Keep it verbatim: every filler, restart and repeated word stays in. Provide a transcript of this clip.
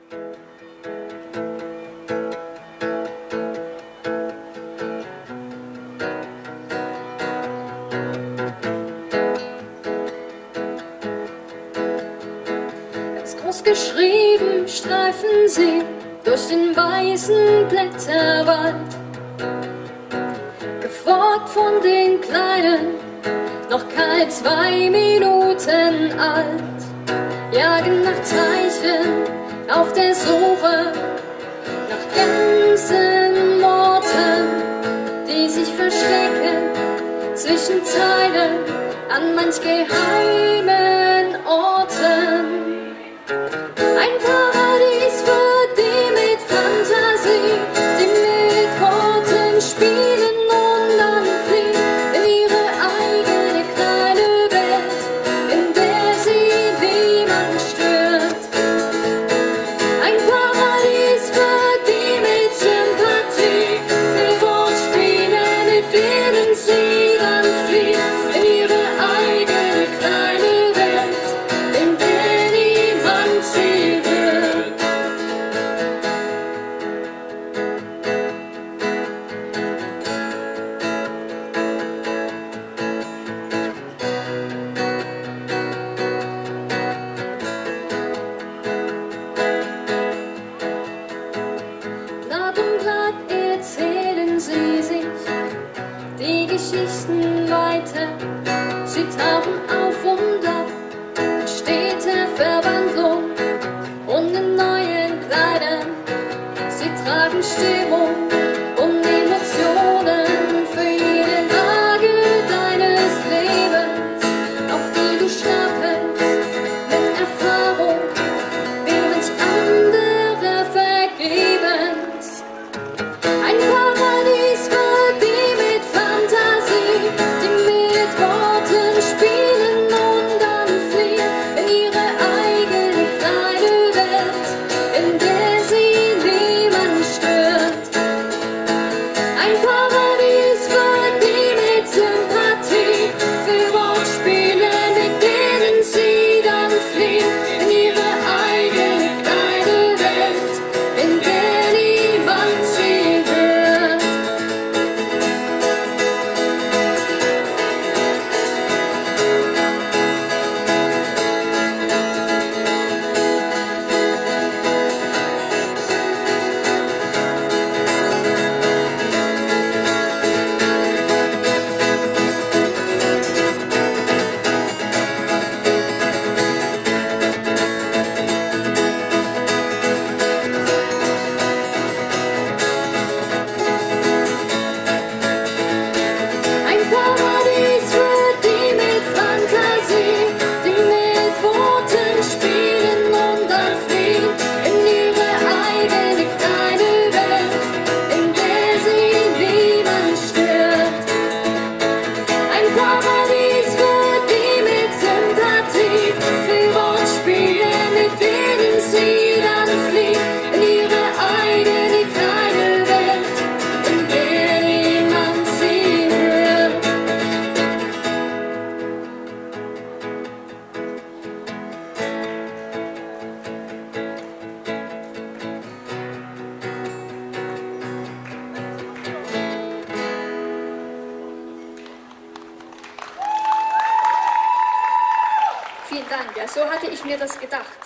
Geschrieben streifen sie durch den weißen Blätterwald, gefolgt von den Kleinen, noch keine zwei Minuten alt, jagen nach Zeichen auf der Suche nach ganzen Worten, die sich verstecken zwischen Zeilen an manch geheimen Orten. Ein Paradies für die mit Fantasie, die mit Worten spielen und dann fliehen in ihre eigene kleine Welt, in der sie niemand stört. Ein Paradies für die mit Sympathie, für Wortspiele, mit denen sie dann fliehen in ihre eigene kleine Welt, in der niemand sie hört. Blatt um Blatt erzählen sie sich die Geschichten weiter. Sie tauchen auf und ab in steter Verwandlung und in neuen Kleidern. Sie tragen Stimmung und Emotionen für jede Lage deines Lebens, auf die du stapelst mit Erfahrung, wie manch andere vergebens. Ein Paradies für die mit Fantasie, die mit Worten spielen und dann fliehen in ihre eigene kleine Welt, in der sie niemand stört. Ein Paradies für die mit Sympathie, für Wortspiele, mit denen sie dann fliehen in ihre eigene kleine Welt, in der niemand sie hört. Ein Paradies für die mit Fantasie, die mit Worten spielen und dann fliehen in ihre eigene kleine Welt, in der sie niemand stört. Ein Paradies für die mit Sympathie, für Wortspiele, mit denen sie dann fliehen in ihre eigene kleine Welt, in der niemand sie hört. Vielen Dank. Ja, so hatte ich mir das gedacht.